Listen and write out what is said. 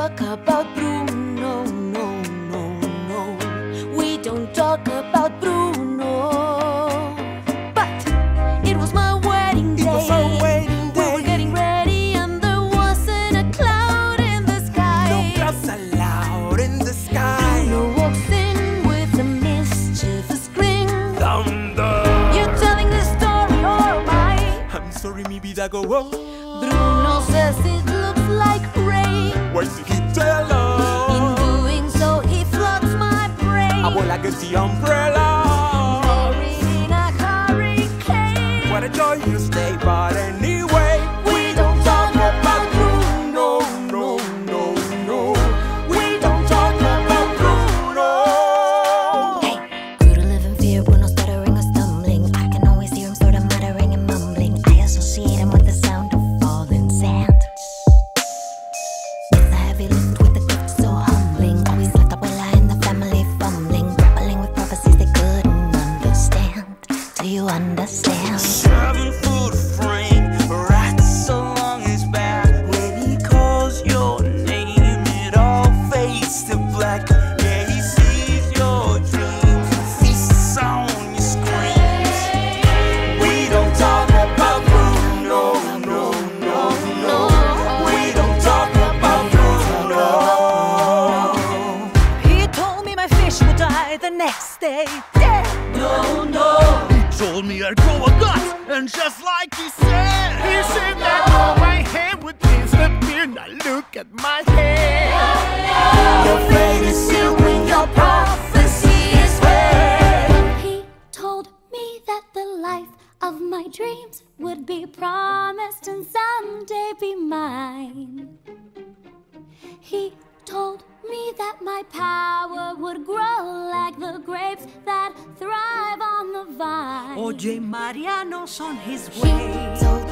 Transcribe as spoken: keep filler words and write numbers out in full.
talk about Bruno, no, no, no. We don't talk about Bruno. But it was my wedding day. It was our wedding day. We were getting ready and there wasn't a cloud in the sky. No clouds allowed in the sky. Bruno walks in with a mischievous grin. Thunder. You're telling this story or am I? I'm sorry, mi vida go on. Bruno says it looks like rain. Why did he tell us? In doing so, he floods my brain. I will like the umbrella. Buried in a hurricane. What a joyous day, but anyway, We don't talk about Bruno, no, no, no. We don't talk about Bruno. Hey, grew to live in fear, Bruno stuttering or stumbling. I can always hear him sort of muttering and mumbling. I associate him with the sound of falling sand. It's a heavy lift with a gift so humbling. Always left Abuela and the family fumbling, grappling with prophecies they couldn't understand. Do you understand? Seven foot frame, right so long his back. When he calls your name, it all fades to black. Yeah, he sees your dreams, feasts on your screams. We don't talk about Bruno, no, no, no. We don't talk about Bruno. He told me my fish would die the next day. Dead. No, no. Told me I'd grow a gut, and just like he said, he said that my hair would disappear. Now look at my hair. Your fate is sealed when your prophecy is read. He told me that the life of my dreams would be promised and someday be mine. He told me that my power would grow like the grapes that thrive on the vine. Oye, Mariano's on his He way. told